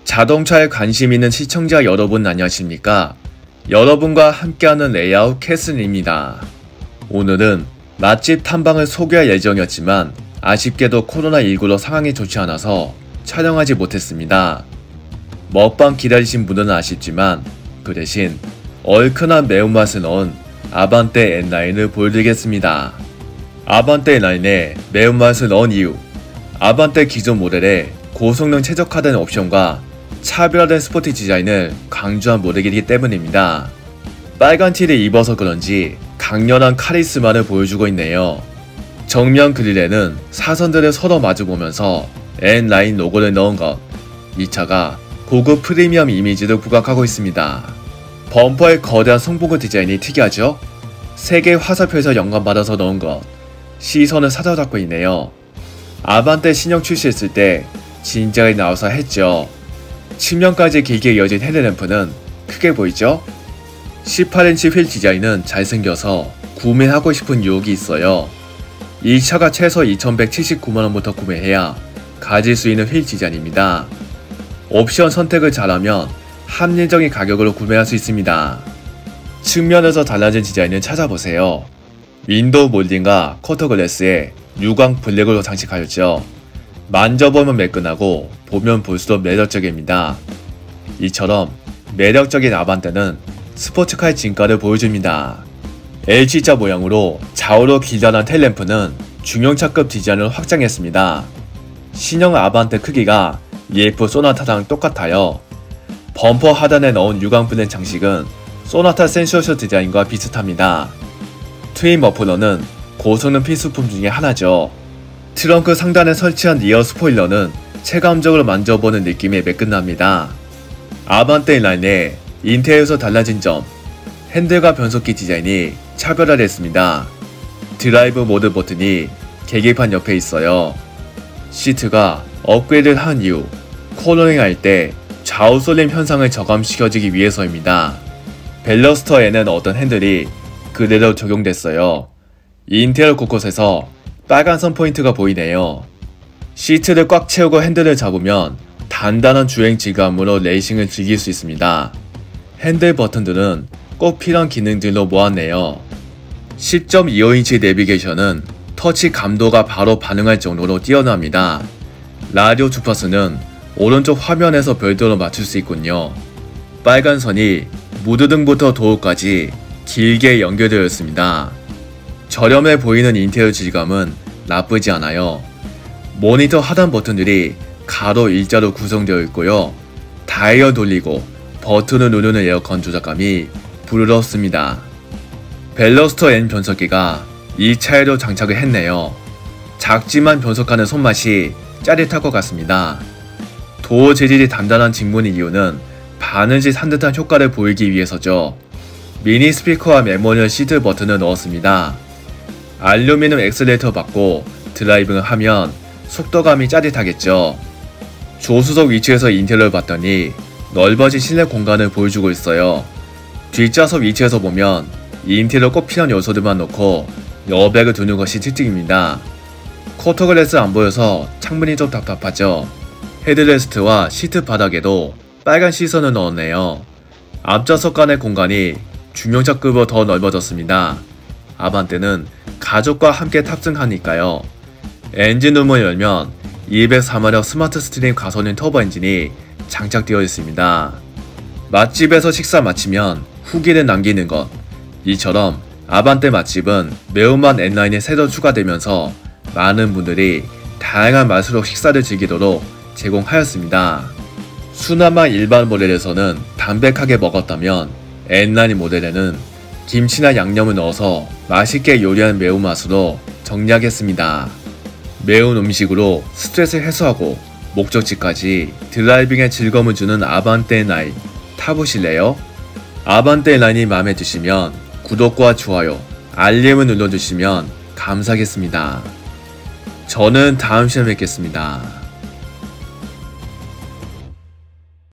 자동차에 관심 있는 시청자 여러분 안녕하십니까? 여러분과 함께하는 레이아웃 캐슬입니다. 오늘은 맛집 탐방을 소개할 예정이었지만 아쉽게도 코로나19로 상황이 좋지 않아서 촬영하지 못했습니다. 먹방 기다리신 분들은 아쉽지만 그 대신 얼큰한 매운맛을 넣은 아반떼 N9을 보여드리겠습니다. 아반떼 N9에 매운맛을 넣은 이유, 아반떼 기존 모델의 고성능 최적화된 옵션과 차별화된 스포티 디자인을 강조한 모델이기 때문입니다. 빨간 티를 입어서 그런지 강렬한 카리스마를 보여주고 있네요. 정면 그릴에는 사선들을 서로 마주보면서 N9 로고를 넣은 것, 이 차가 고급 프리미엄 이미지를 부각하고 있습니다. 범퍼의 거대한 송보그 디자인이 특이하죠? 3개의 화살표에서 영감받아서 넣은 것, 시선을 사로잡고 있네요. 아반떼 신형 출시했을 때 진작에 나와서 했죠. 측면까지 길게 이어진 헤드램프는 크게 보이죠? 18인치 휠 디자인은 잘생겨서 구매하고 싶은 유혹이 있어요. 이 차가 최소 2179만원부터 구매해야 가질 수 있는 휠 디자인입니다. 옵션 선택을 잘하면 합리적인 가격으로 구매할 수 있습니다. 측면에서 달라진 디자인을 찾아보세요. 윈도우 몰딩과 쿼터 글래스에 유광 블랙으로 장식하였죠. 만져보면 매끈하고 보면 볼수록 매력적입니다. 이처럼 매력적인 아반떼는 스포츠카의 진가를 보여줍니다. L자 모양으로 좌우로 길다란 텔램프는 중형차급 디자인을 확장했습니다. 신형 아반떼 크기가 EF 소나타랑 똑같아요. 범퍼 하단에 넣은 유광 블랙 장식은 소나타 센슈어셔 디자인과 비슷합니다. 트윈 머플러는 고성능 필수품 중에 하나죠. 트렁크 상단에 설치한 리어 스포일러는 체감적으로 만져보는 느낌이 매끈합니다. 아반떼 N9의 인테리어에서 달라진 점, 핸들과 변속기 디자인이 차별화됐습니다. 드라이브 모드 버튼이 계기판 옆에 있어요. 시트가 업그레이드를 한 이유, 코너링 할 때 좌우 쏠림 현상을 저감시켜주기 위해서입니다. 벨러스터에는 어떤 핸들이 그대로 적용됐어요. 인테리어 곳곳에서 빨간 선 포인트가 보이네요. 시트를 꽉 채우고 핸들을 잡으면 단단한 주행 질감으로 레이싱을 즐길 수 있습니다. 핸들 버튼들은 꼭 필요한 기능들로 모았네요. 10.25인치 내비게이션은 터치 감도가 바로 반응할 정도로 뛰어납니다. 라디오 주파수는 오른쪽 화면에서 별도로 맞출 수 있군요. 빨간 선이 무드등부터 도어까지 길게 연결되어 있습니다. 저렴해 보이는 인테리어 질감은 나쁘지 않아요. 모니터 하단 버튼들이 가로 일자로 구성되어 있고요. 다이얼 돌리고 버튼을 누르는 에어컨 조작감이 부드럽습니다. 벨러스터 N 변속기가 이 차에도 장착을 했네요. 작지만 변속하는 손맛이 짜릿할 것 같습니다. 도어 재질이 단단한 직문인 이유는 바느질 한 듯한 효과를 보이기 위해서죠. 미니 스피커와 메모리얼 시트 버튼을 넣었습니다. 알루미늄 엑셀레이터 받고 드라이빙을 하면 속도감이 짜릿하겠죠. 조수석 위치에서 인테리어를 봤더니 넓어진 실내 공간을 보여주고 있어요. 뒷좌석 위치에서 보면 인테리어 꼭 필요한 요소들만 놓고 여백을 두는 것이 특징입니다. 쿼터 글래스 안 보여서 창문이 좀 답답하죠. 헤드레스트와 시트 바닥에도 빨간 시선을 넣었네요. 앞좌석 간의 공간이 중형차급으로 더 넓어졌습니다. 아반떼는 가족과 함께 탑승하니까요. 엔진룸을 열면 204마력 스마트 스트림 가솔린 터보 엔진이 장착되어 있습니다. 맛집에서 식사 마치면 후기를 남기는 것, 이처럼 아반떼 맛집은 매운맛 N9이 새로 추가되면서 많은 분들이 다양한 맛으로 식사를 즐기도록 제공하였습니다. 수나마 일반 모델에서는 담백하게 먹었다면 N9 모델에는 김치나 양념을 넣어서 맛있게 요리한 매운맛으로 정리하겠습니다. 매운 음식으로 스트레스 해소하고 목적지까지 드라이빙에 즐거움을 주는 아반떼 N9 타보실래요? 아반떼 N9이 마음에 드시면 구독과 좋아요, 알림을 눌러주시면 감사하겠습니다. 저는 다음 시간에 뵙겠습니다.